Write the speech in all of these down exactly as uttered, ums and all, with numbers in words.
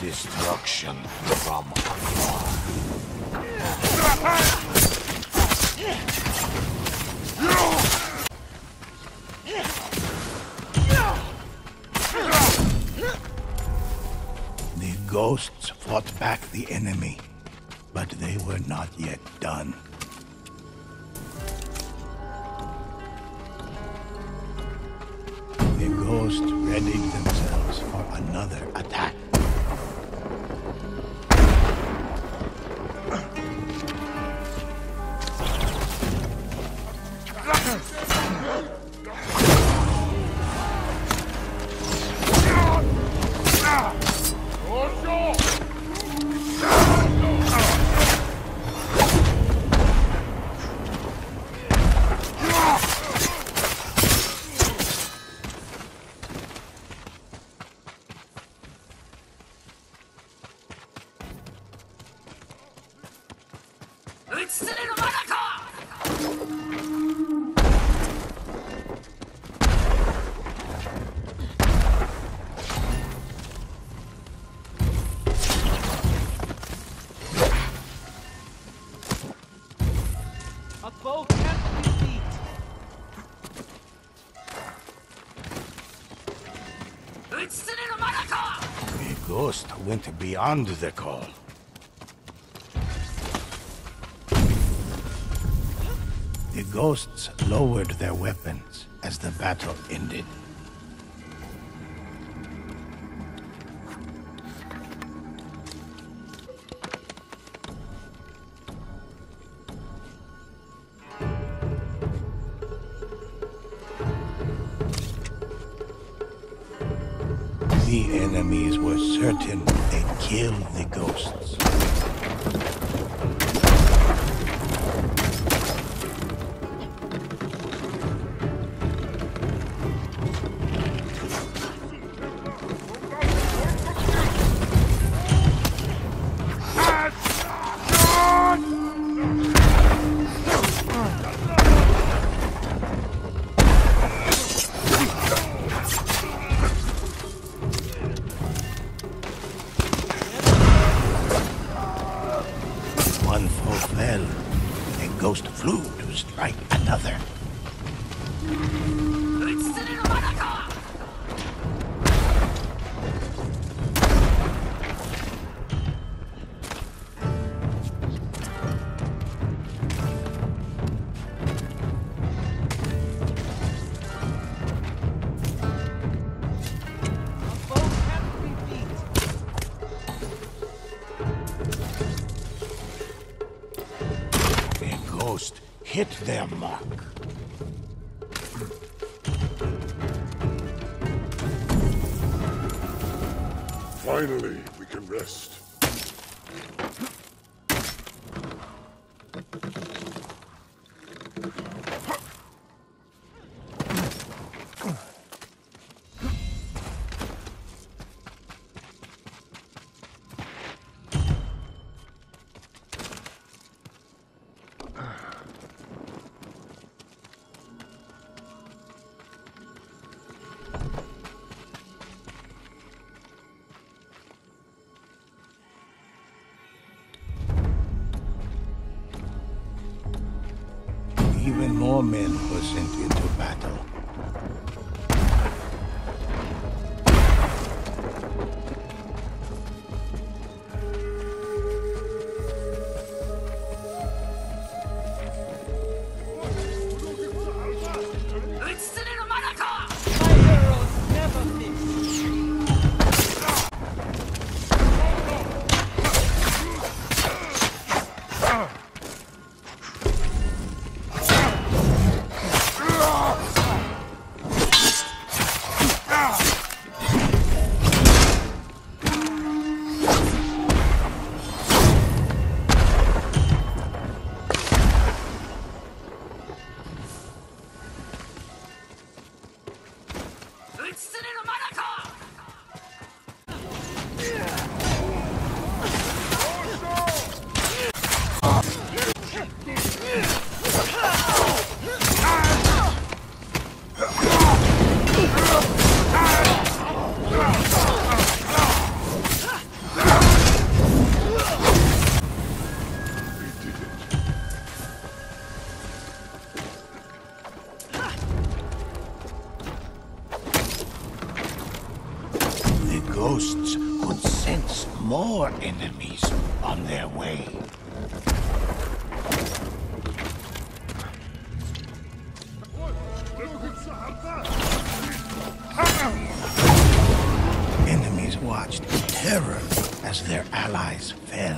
Destruction from afar. The ghosts fought back the enemy, but they were not yet done. The ghosts readied themselves for another attack. The ghost went beyond the call. The ghosts lowered their weapons as the battle ended. The enemies were certain they'd kill the ghosts. One foe fell, a ghost flew to strike another. Ghost hit their mark. Finally, we can rest. Even more men were sent into battle. ghosts could sense more enemies on their way. Enemies watched in terror as their allies fell.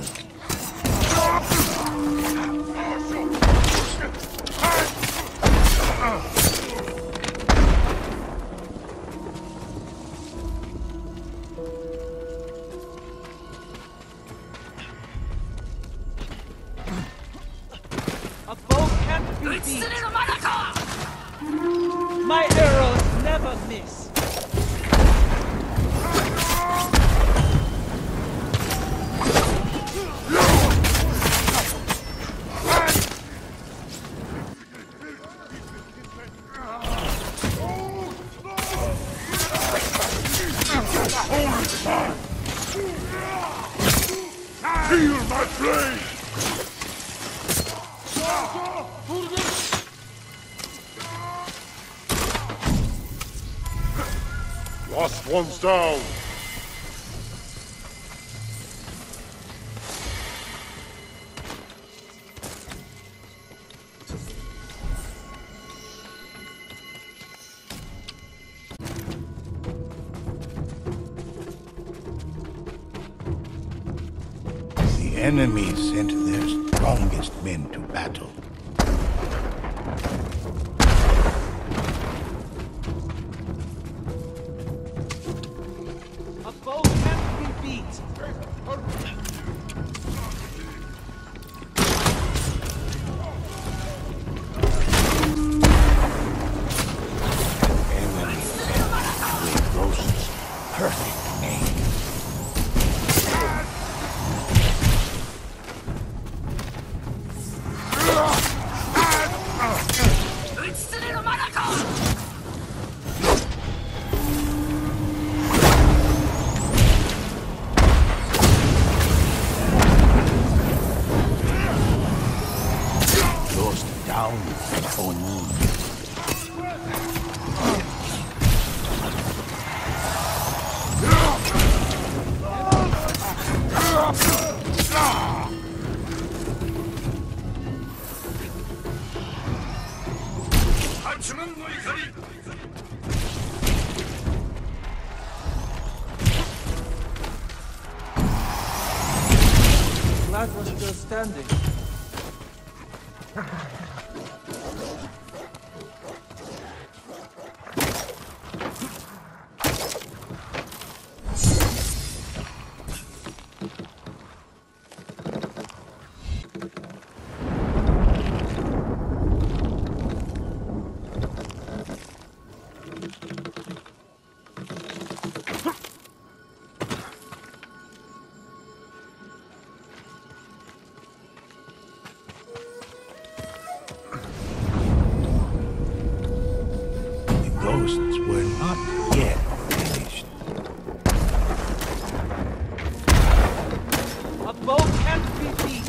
A bow can't be beat. My arrows never miss. Feel my blade! Last one's down. The enemy sent their strongest men to battle. A bow can't be beat. Enemy sent to a ghost's perfect aim. Ghost down and Oni. Glad was still standing. Ghosts were not yet finished. A bow can't be beat.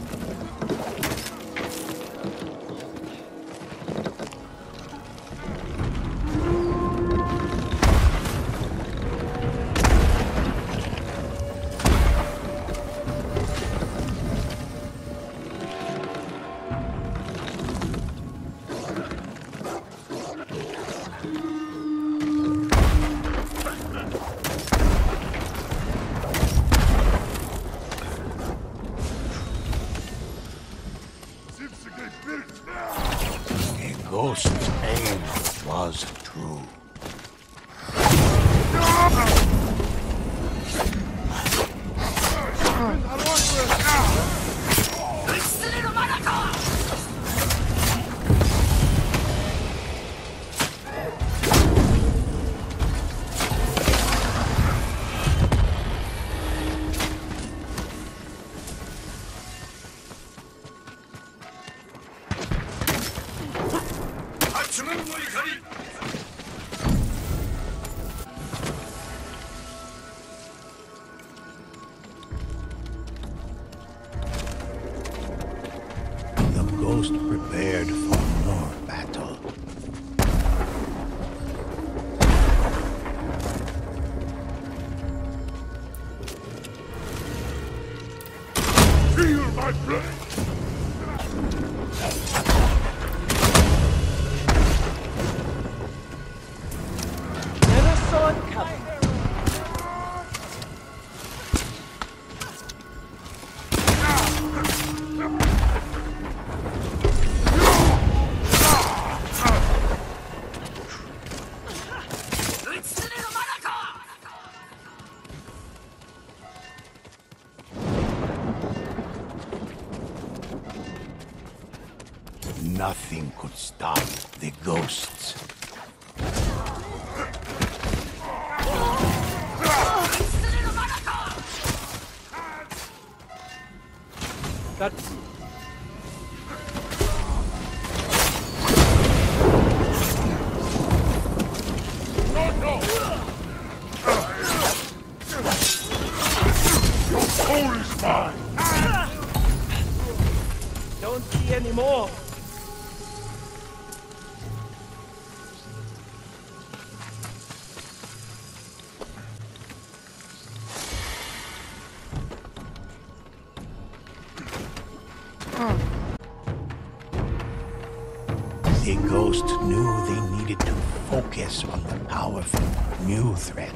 A ghost's aim was true. The ghost prepared for more battle. Nothing could stop the ghosts. That... No, no! Your soul is mine! Don't see any more. The ghosts knew they needed to focus on the powerful new threat.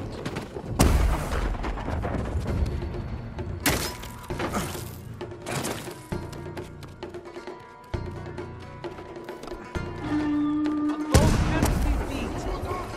A foe can't be beat.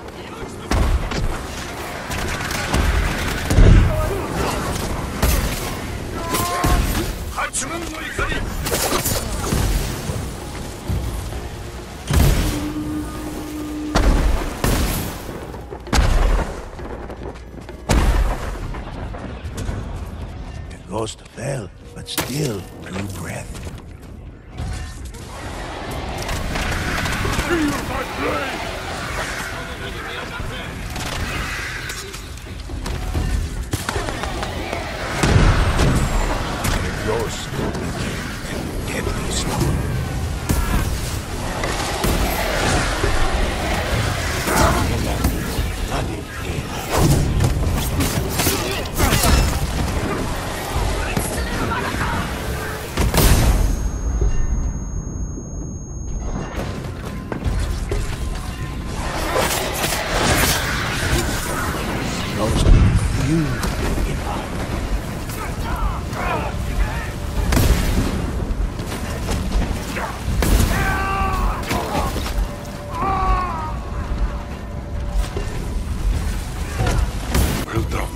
The ghost fell, but still drew breath. Feel my blade! The ghost became a deadly storm. Flooded in. Ghost refused to give up. Well done.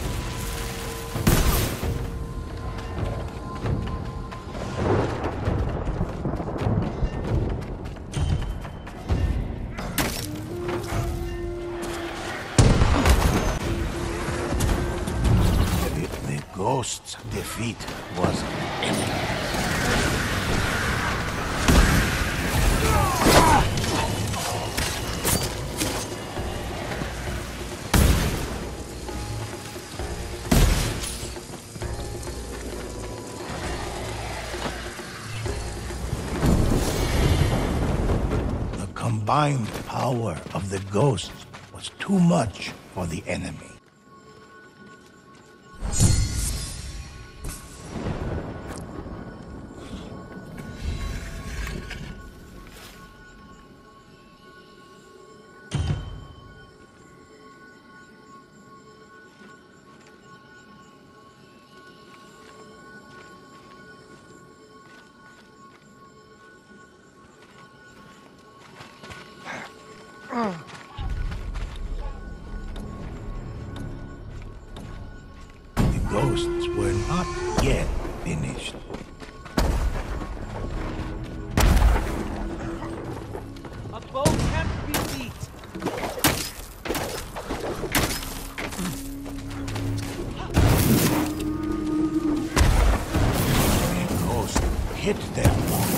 The, the ghost's defeat was imminent. The combined power of the ghosts was too much for the enemy. The ghosts were not yet finished. A foe can't be beat. The ghost hit them.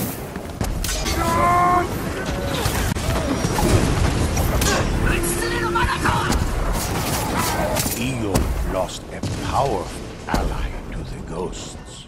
Io lost a powerful ally to the ghosts.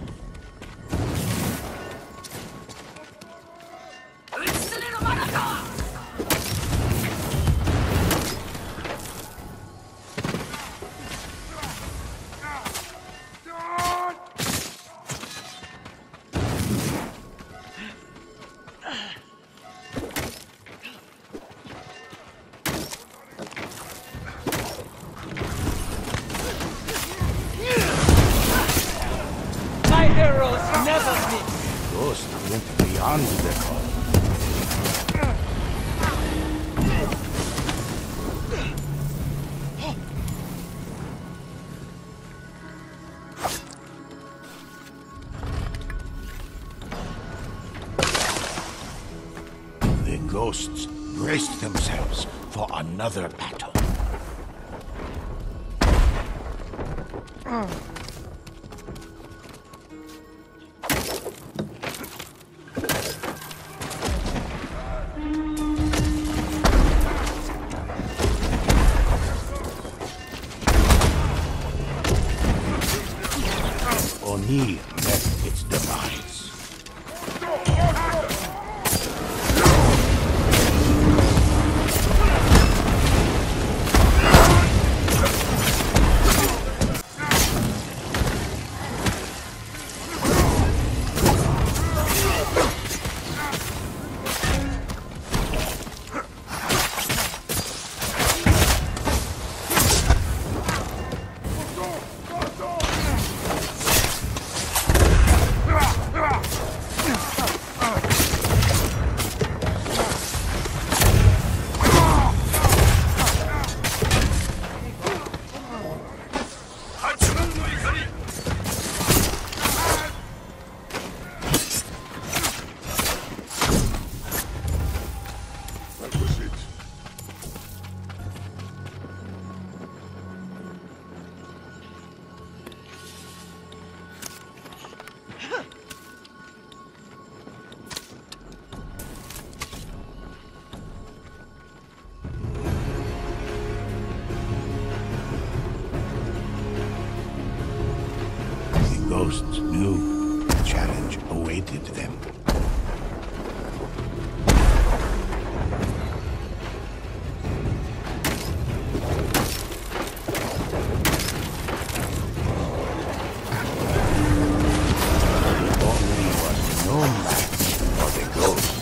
My arrows never miss. Ghost went beyond the call. ghosts braced themselves for another battle. Oni met its demise. Ghosts knew the challenge awaited them. Only was no match for the ghosts.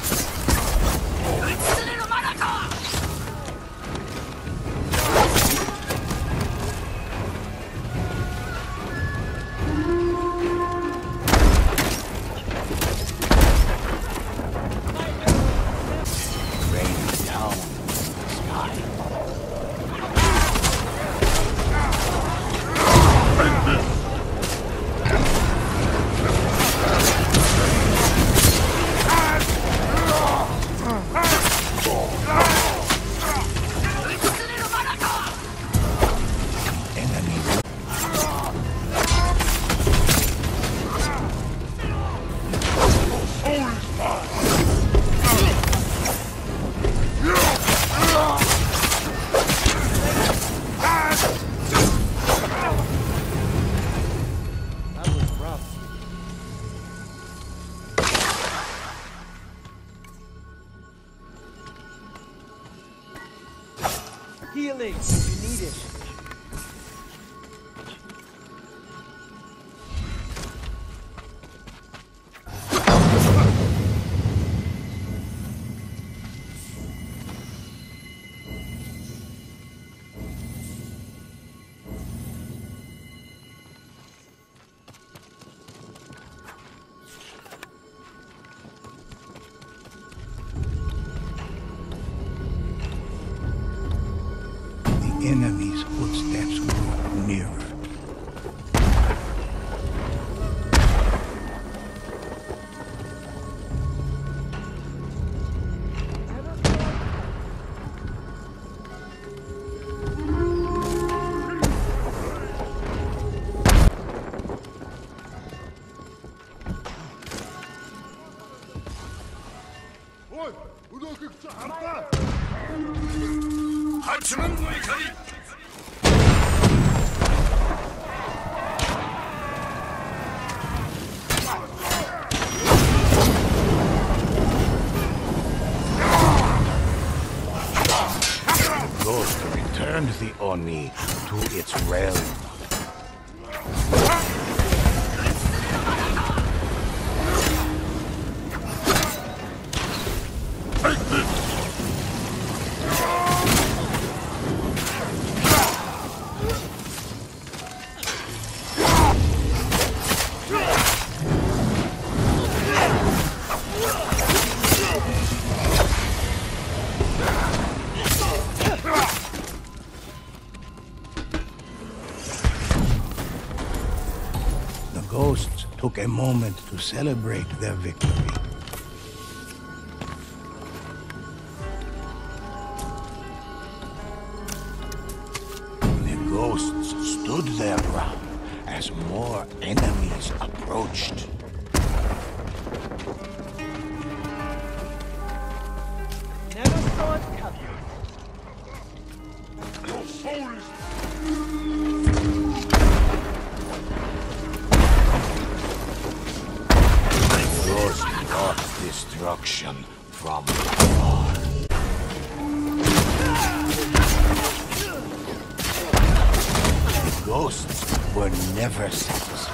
Healing! You need it. Enemy's footsteps grew nearer. Ghost returned the Oni to its realm. Ghosts took a moment to celebrate their victory. ghosts stood their ground as more enemies approached. Never saw it coming. Your soul is Ghost brought Destruction from afar. the ghosts were never satisfied.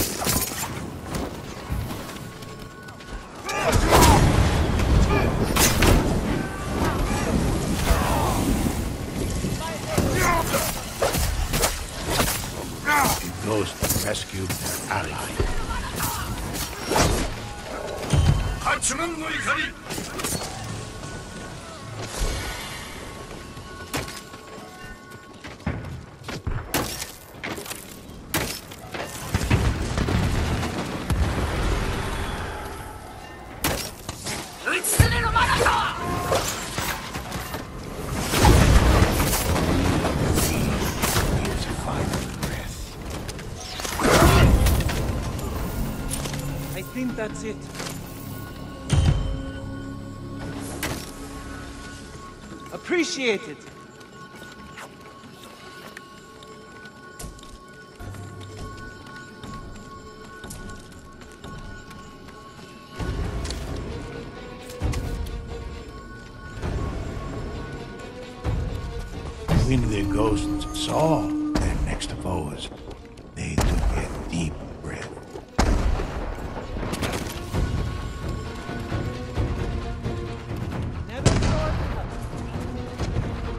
The ghost rescued their ally. 八門の怒り His final breath. I think that's it. Appreciate it. When the ghosts saw their next foes, they took a deep breath. Never saw it coming.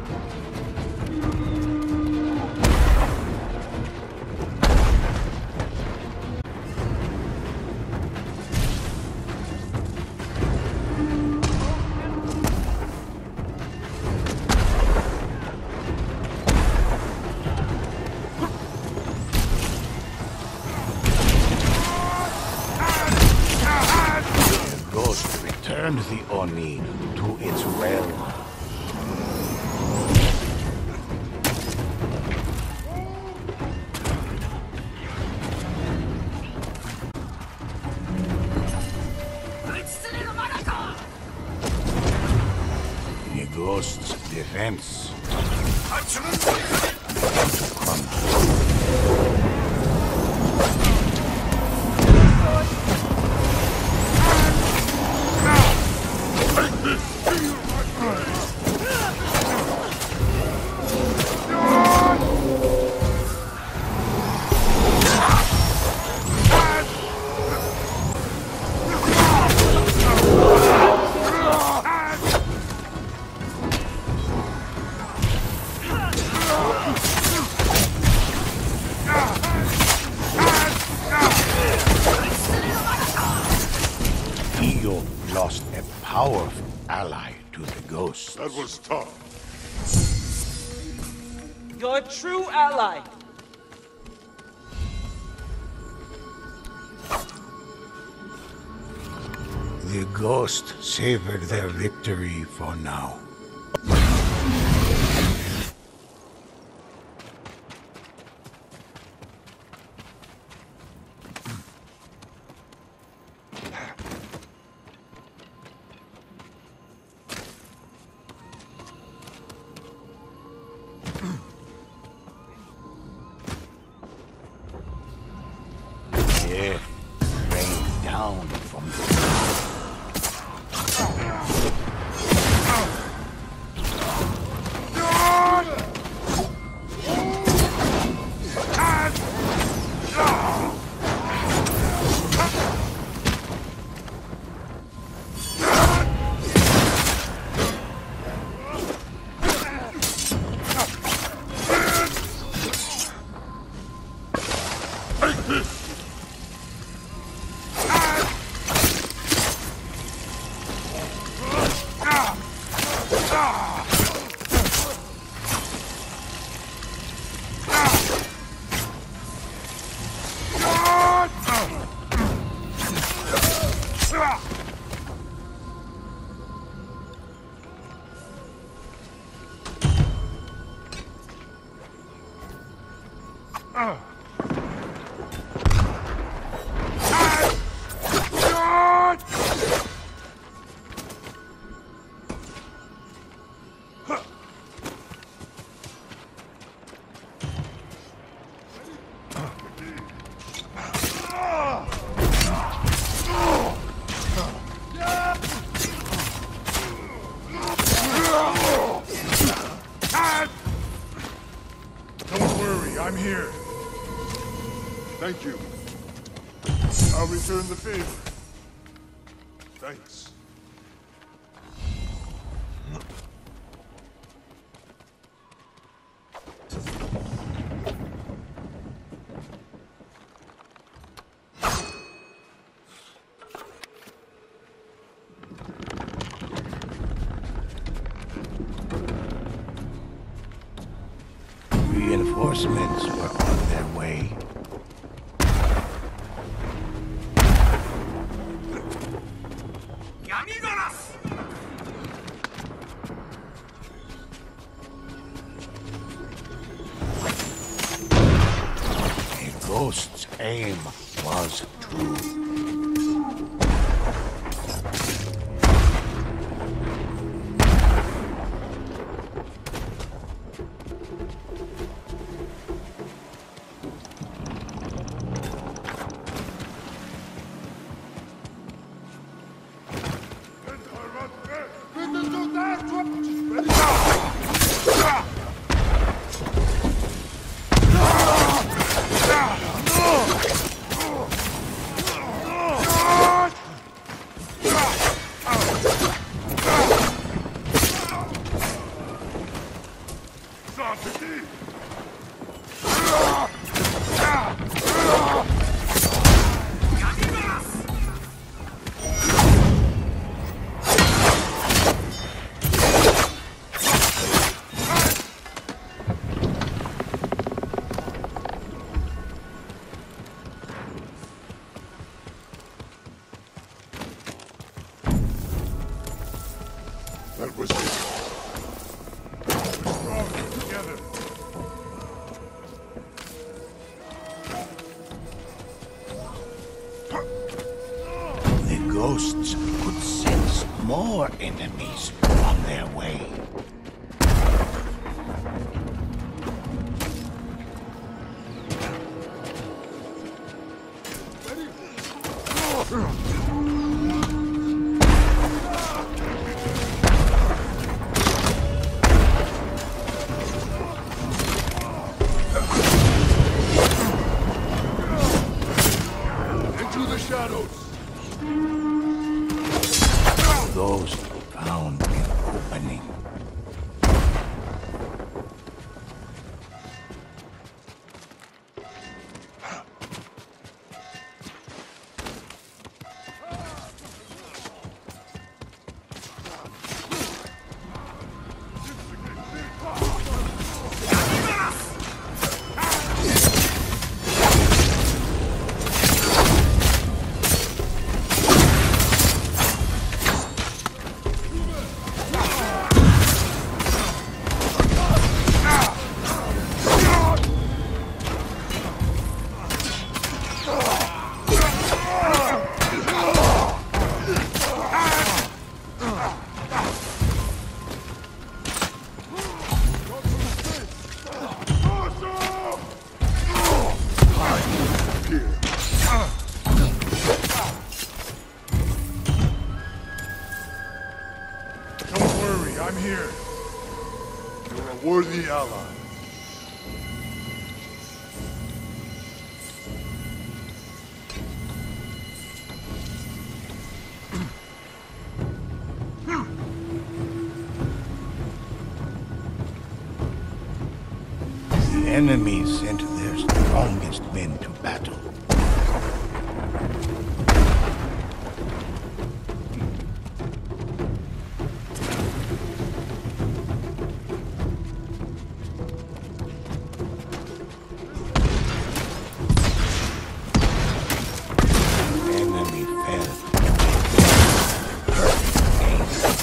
The ghost returned the Oni to its realm. The ghost's defense 八門の怒り crumbled. Io lost a powerful ally to the ghosts. That was tough. You're a true ally. The ghost savored their victory for now. Death rained down from the Don't worry, I'm here. Thank you. I'll return the favor. Thanks. Reinforcements were on their way. A ghost's aim was true. That was it. We're stronger together. The ghosts could sense more enemies on their way. Into the shadows. Those found an opening. Don't worry, I'm here. You're a worthy ally. The enemy sent their strongest men to battle. The enemy fell. Perfect aim.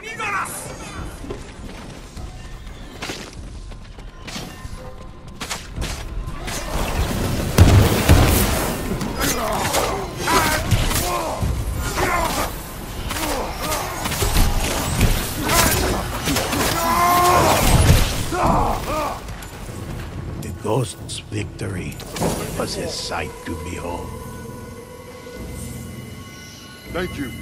The ghost's victory was a sight to behold. Thank you.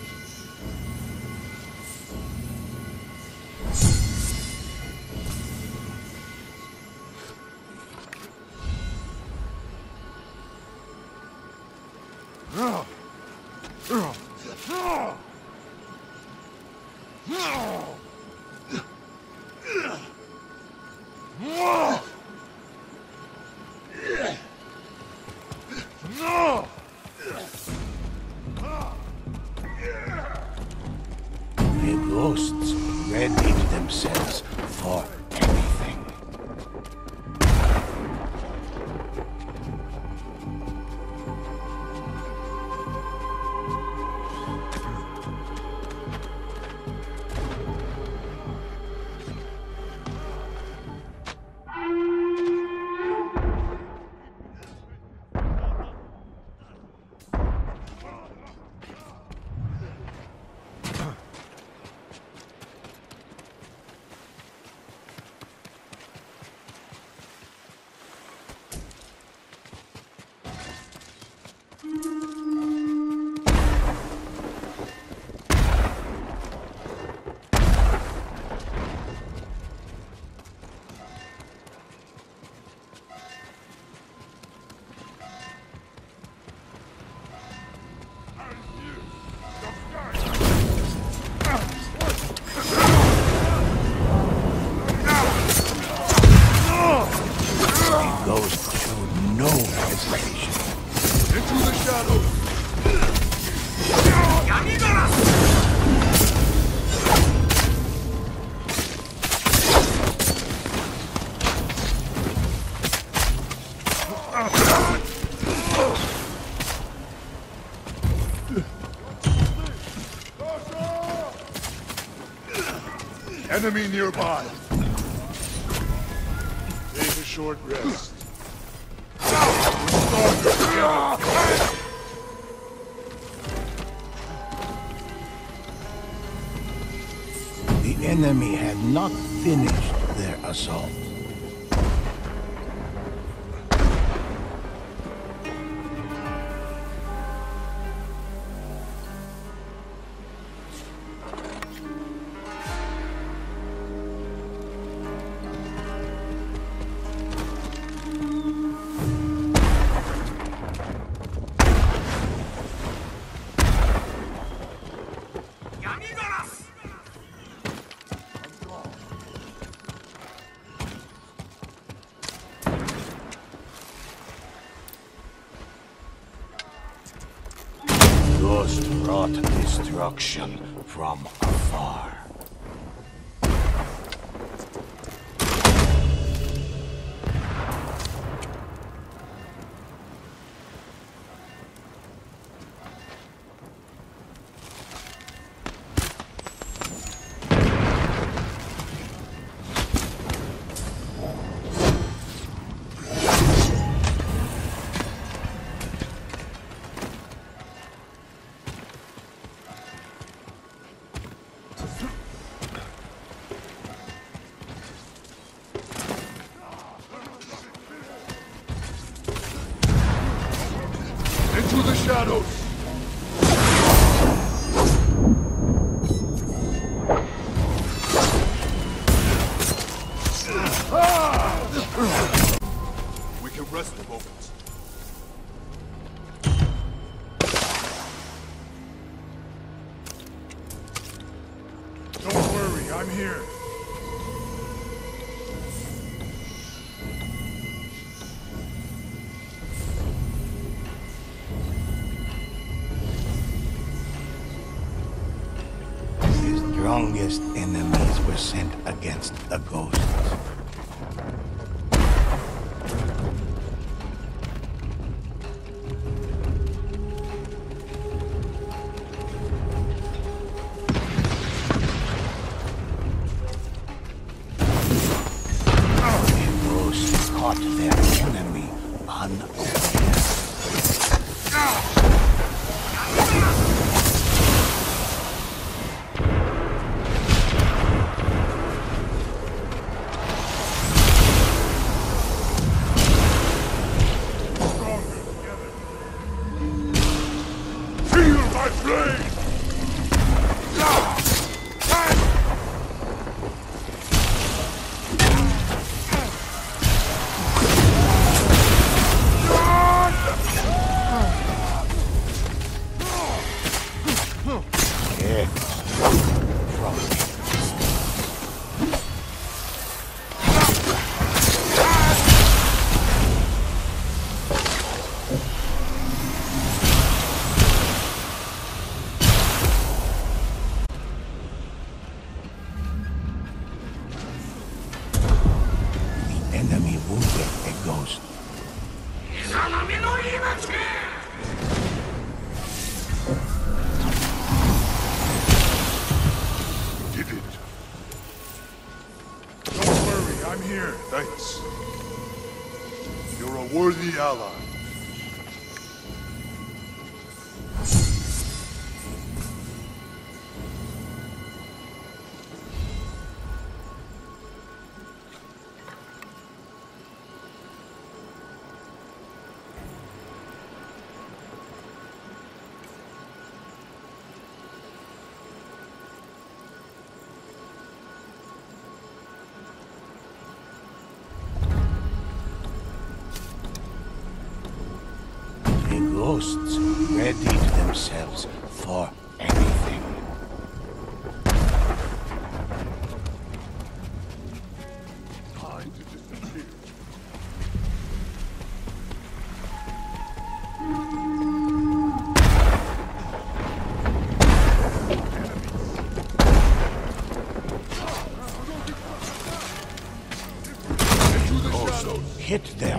The ghosts readied themselves for anything. The ghost showed no hesitation. Into the shadows! Enemy nearby. Take a short rest. We're stronger together. The enemy had not finished their assault. Ghost brought destruction from afar. Into the shadows! We can rest a moment. Don't worry, I'm here. The strongest enemies were sent against the ghosts. from the enemy wounded a ghost. Did it. Don't worry, I'm here. Thanks. You're a worthy ally. The ghosts readied themselves for anything. Time to disappear. Also hit them.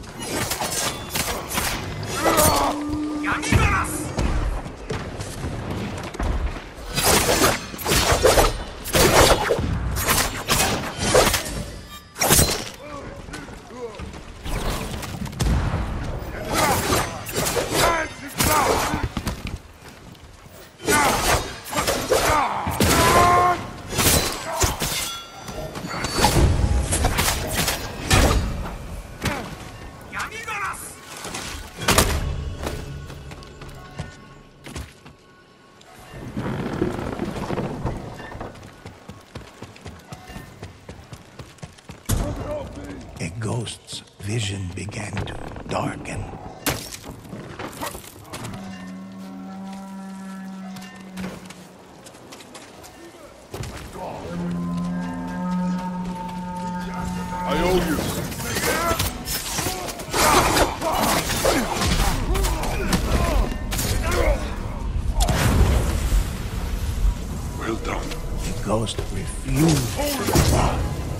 A ghost's vision began to darken. I owe you. Well done. The ghost refused to fall.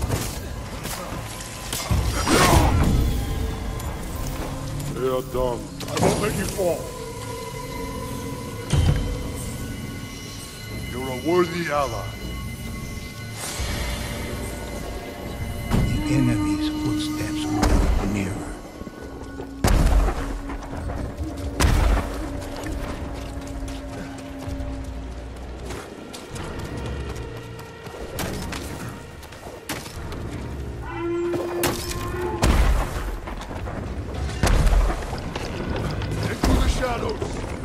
They are done. I won't let you fall. You're a worthy ally. The enemy's footsteps moved nearer. Into the shadows.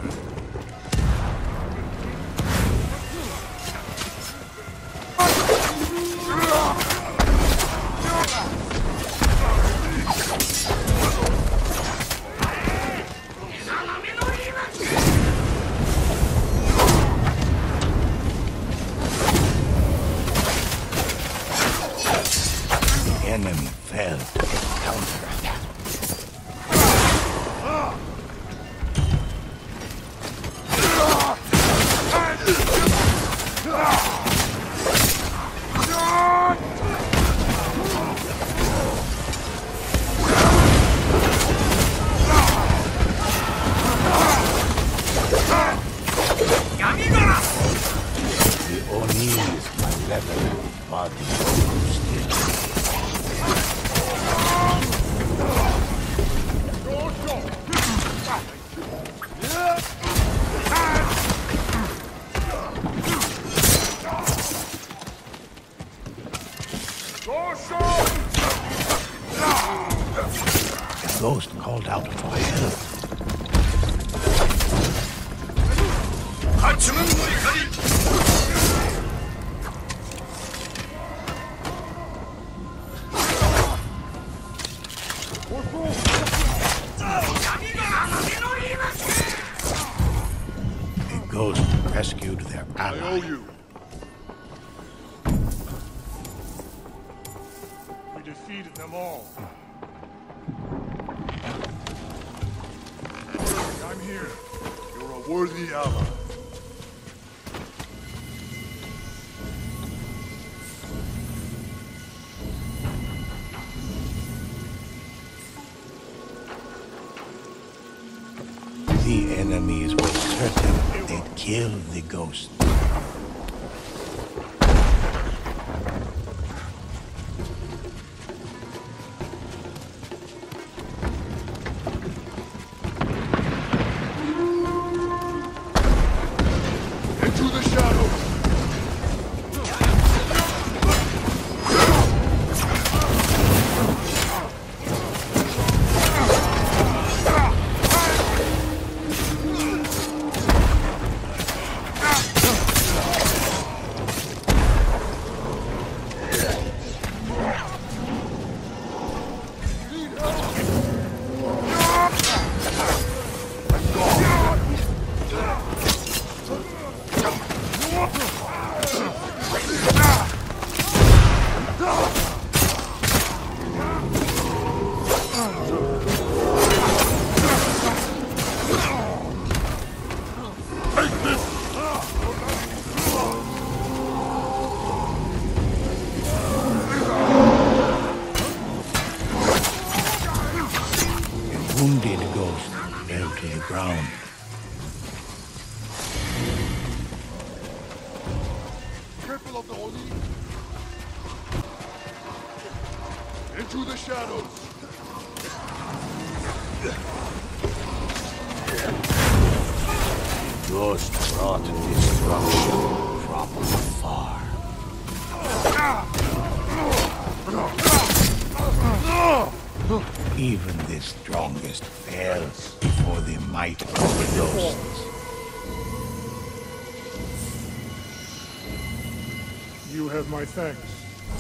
The enemy fell to the counterattack. The O'Neill's malevolent body grew still. The ghost called out for help. The ghost rescued their I ally. owe you. defeated them all. I'm here. You're a worthy ally. The enemies were certain they'd kill the ghost. Into the shadows! Wounded ghost fell to the ground. Careful of the Oni! Into the shadows! Ghost brought destruction from afar. Even the strongest fell before the might of the ghosts. You have my thanks.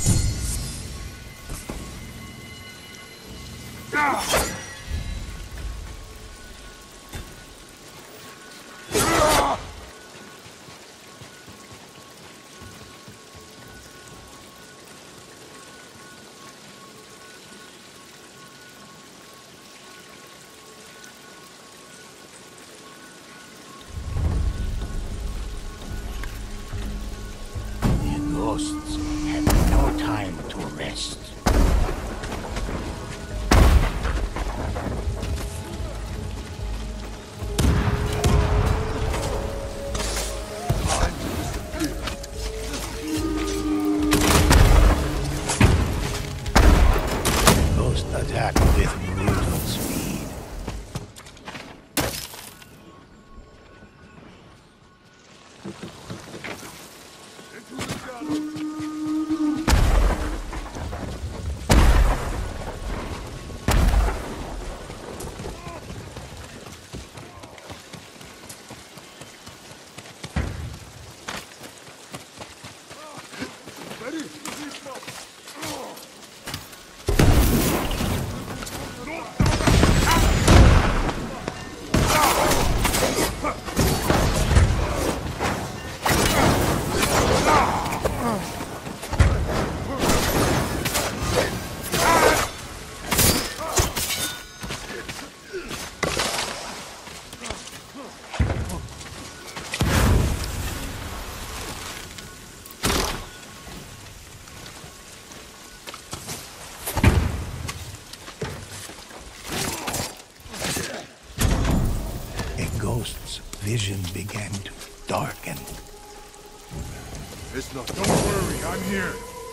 The ghosts had no time to rest. Ghost attack with brutal speed. Into the shadows! Ready? A ghost's vision began to darken. It's not. Don't worry, I'm here.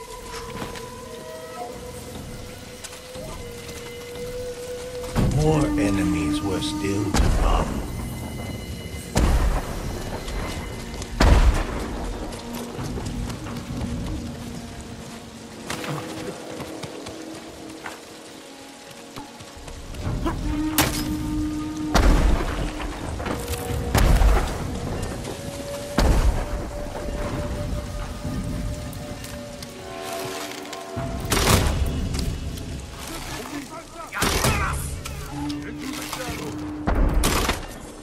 More enemies were still to come. Into the shadows!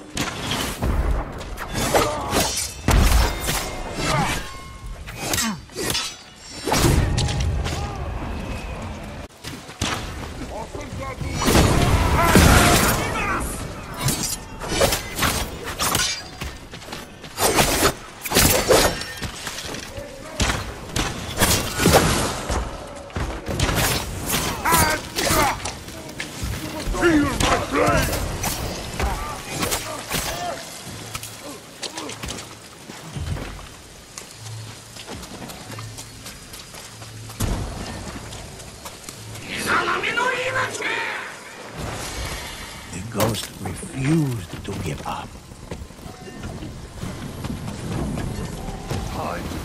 The ghost refused to give up. Time to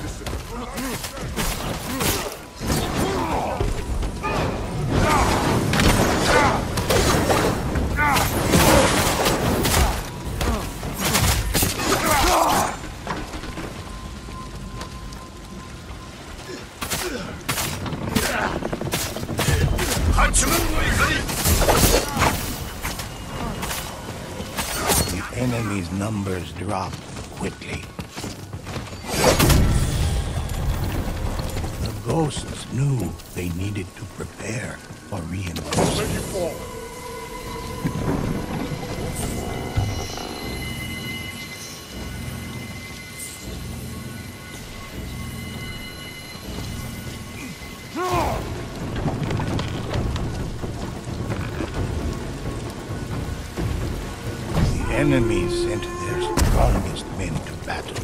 The enemy's numbers dropped quickly. The ghosts knew they needed to prepare for reinforcements. let you fall. The enemy sent their strongest men to battle.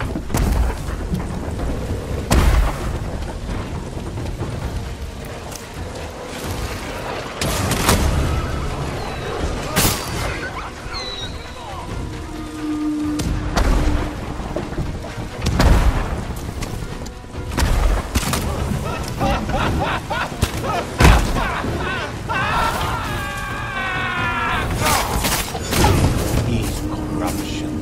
His corruption.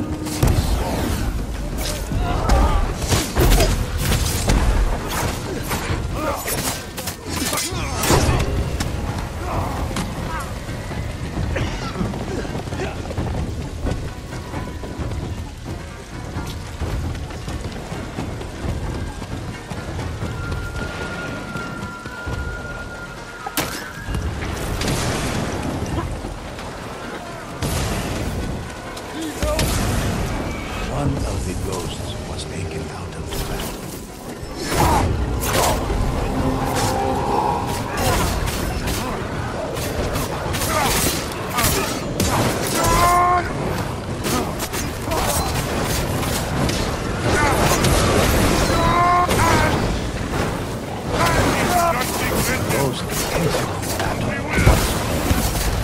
One of the ghosts was taken out of the battle. The ghost entered the battle.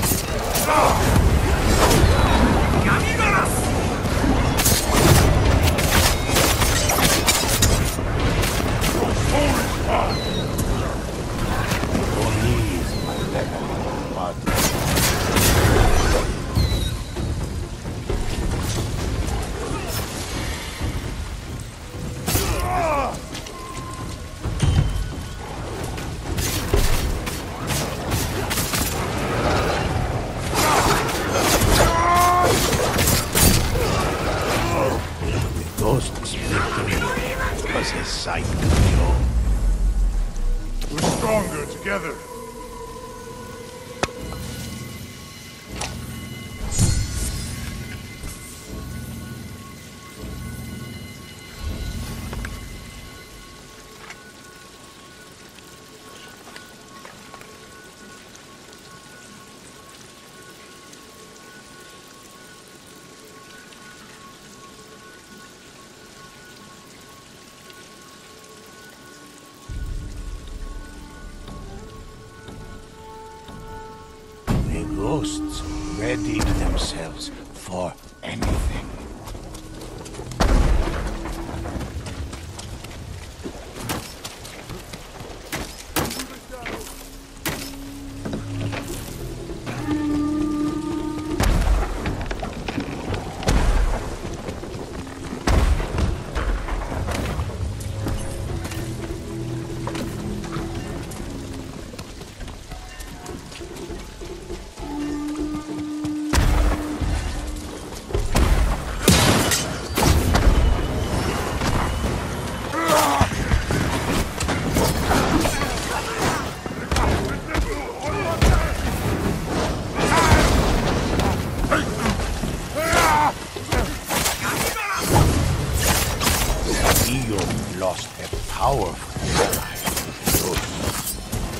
The ghost's victory was a sight to behold. We're stronger together. The ghosts readied themselves for anything. Io lost a powerful ally. Ghosts.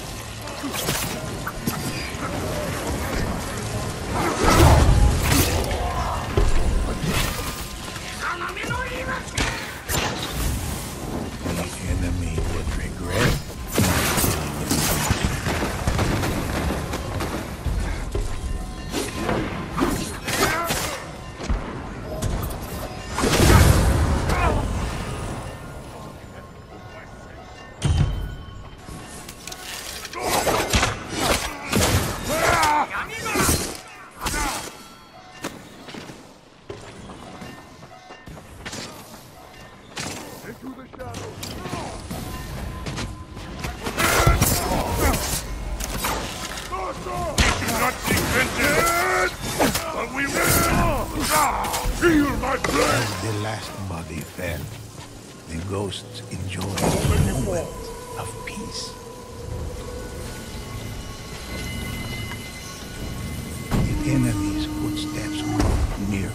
The enemy would regret not killing him. ghosts enjoy a moment of peace. The enemy's footsteps move nearer.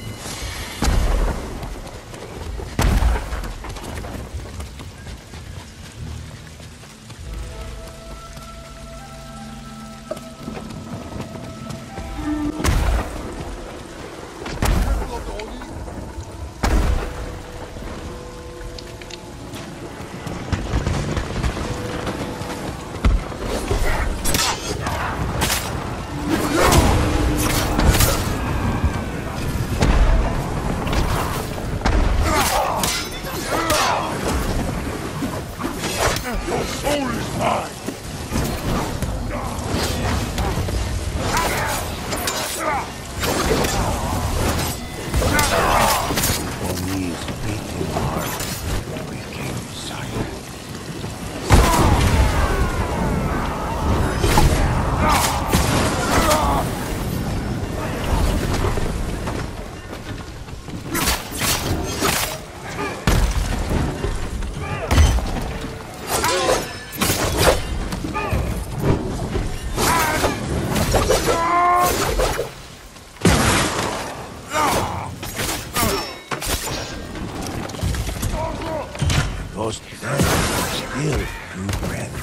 Ghost then still drew breath.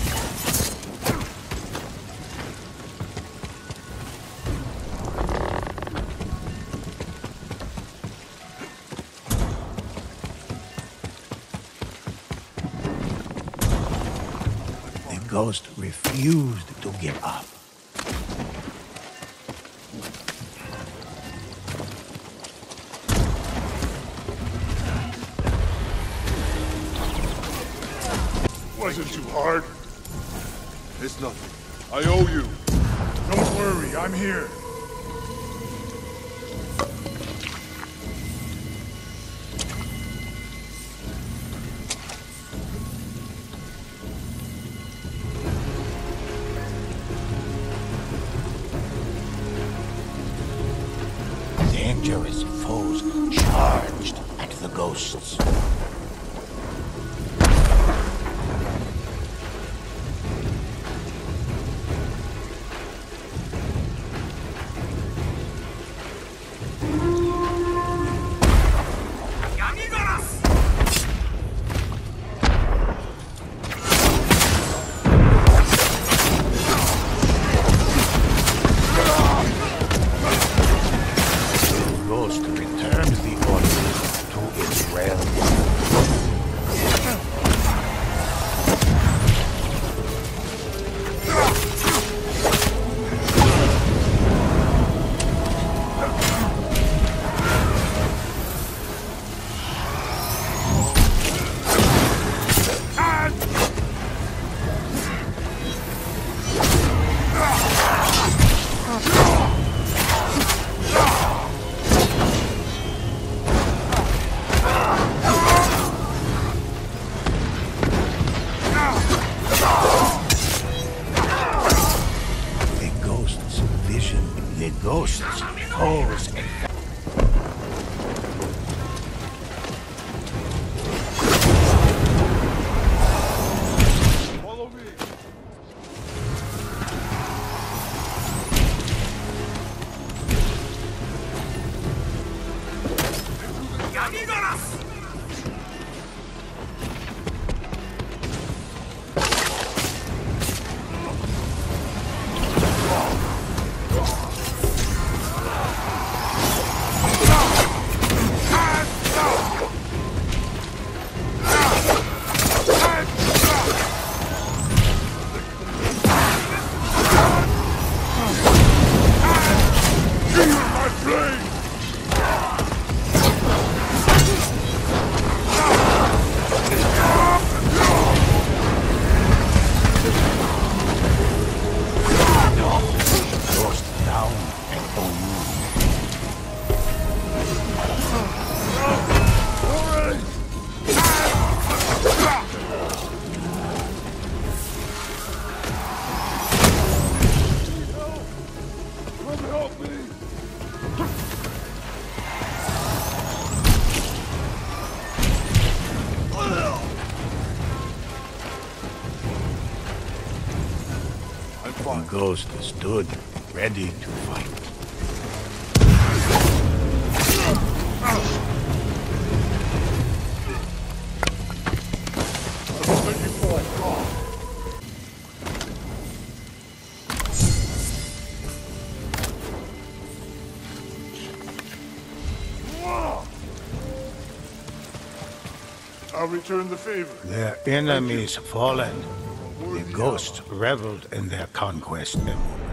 The ghost refused to give up. Wasn't too hard. It's nothing. I owe you. Don't worry, I'm here. Dangerous foes charged at the ghosts. Ghost returns the order to its realm. The ghosts, foes, and Follow me. The ghost stood ready to fight. I'll return the favor. Their enemies fallen. The ghost reveled in their conquest a moment